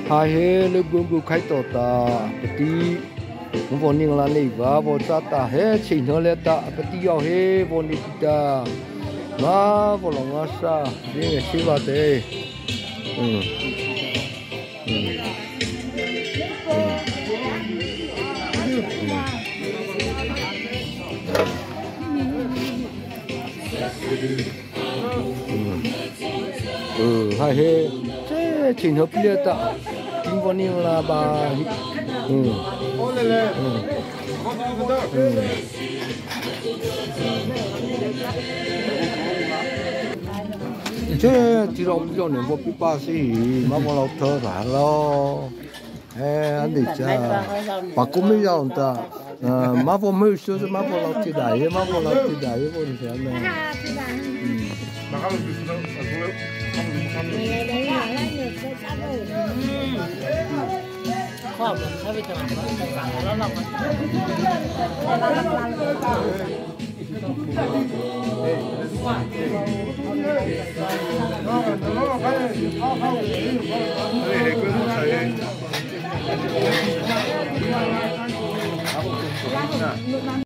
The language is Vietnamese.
hai he le bung bu khai to ta ti mo von ning la nei va bo cha ta he chi no le ta ti yo he bo ni ta ma bo lo nga sa ni nge chi ba te hai he che chỉnh hợp liệt ta kinh von ning la ba chứ chỉ đâu bây giờ nếu mà bị ba xí mà vào lâu thở ra lo, anh đi cha, bà cũng mấy giờ ta, mà vào mấy số mà vào lâu thì đại, mà vào lâu thì đại, vô thì sao nè. khoa học sao bây giờ nó lọc nó